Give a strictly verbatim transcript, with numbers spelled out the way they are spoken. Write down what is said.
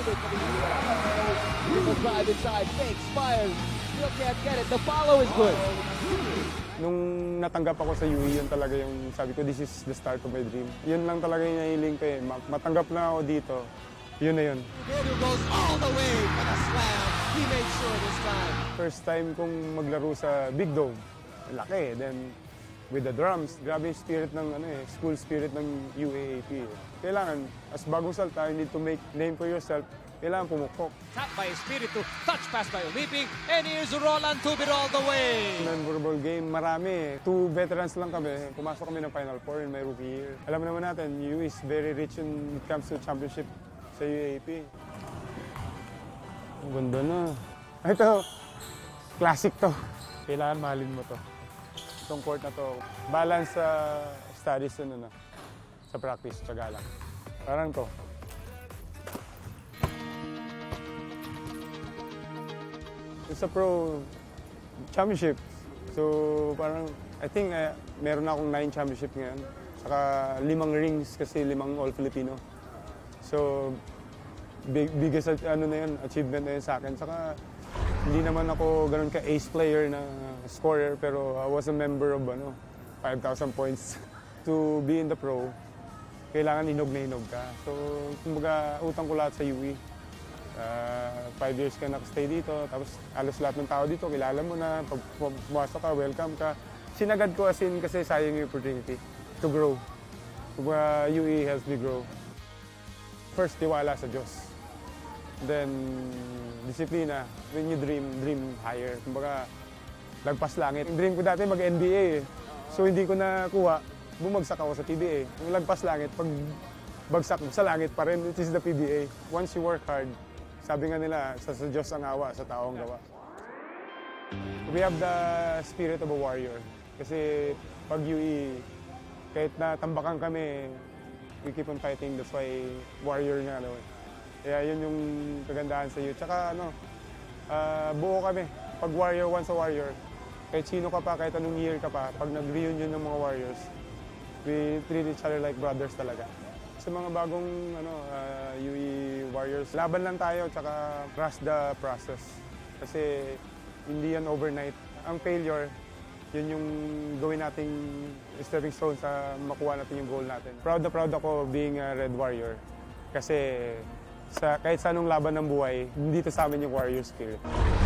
Triple drive inside, fakes, fires. Still can't get it. The follow is good. Nung natanggap ako sa U E, yun talaga yung sabi ko, this is the start of my dream. Yun lang talaga yung nahiling ko eh. Matanggap na ako dito. Yun na yun. Gabriel goes all the way for the slam. He made sure this time. First time kong maglaro sa Big Dome. Laki. Then, with the drums, grabe yung spirit ng, ano eh, school spirit ng U A A P. Eh. Kailangan, as bagong salta, you need to make name for yourself. Kailangan pumukpok. Tap by Espiritu, touch pass by Oliping, and here's Roland Tubir all the way. Memorable game, marami. Two veterans lang kami. Pumasok kami ng Final Four in my rookie year. Alam naman natin, U is very rich when it comes to championship sa U A A P. Ang ganda na. Ito, classic to. Kailangan mahalin mo to. Itong court na to. Balance sa studies na na. Sa practice, tsaga lang. Parang to. Sa pro championship. So parang, I think uh, meron na akong nine championship ngayon. Saka limang rings kasi limang all-Filipino. So, big, biggest ano na yun, achievement na yun sa akin. Saka hindi naman ako ganun ka-ace player na scorer, pero I was a member of ano, five thousand points. To be in the pro, kailangan hinog na hinog ka. So, kumbaga, utang ko lahat sa U E. Uh, five years ka nakastay dito, tapos alos lahat ng tao dito, kilala mo na, pag pumasok ka, welcome ka. Sinagad ko as in kasi sayang yung opportunity to grow. Kumbaga, U E helps me grow. First, tiwala sa Diyos. Then, disiplina. When you dream, dream higher. Kumbaga, lagpas langit. Yung dream ko dati mag-N B A eh. So, hindi ko nakuha. Bumagsak ako sa P B A. Yung lagpas langit, pag bagsak mo sa langit pa rin, it is the P B A. Once you work hard, sabi nga nila, sa, sa Diyos ang awa, sa tao ang gawa. We have the spirit of a warrior. Kasi pag U E, kahit na tambakan kami, we keep on fighting. That's why warrior nga. Ano. Kaya yun yung kagandahan sa U E. Tsaka ano, uh, buo kami. Pag warrior, once a warrior, kahit sino ka pa, kahit anong year ka pa, pag nag-reunion ng mga warriors, we treat each other like brothers talaga. Sa mga bagong ano, uh, U E Warriors, laban lang tayo tsaka trust the process. Kasi hindi yan overnight. Ang failure, yun yung gawin nating stepping stone sa makuha natin yung goal natin. Proud na proud ako being a Red Warrior. Kasi sa, kahit sa anong laban ng buhay, dito sa amin yung warrior spirit.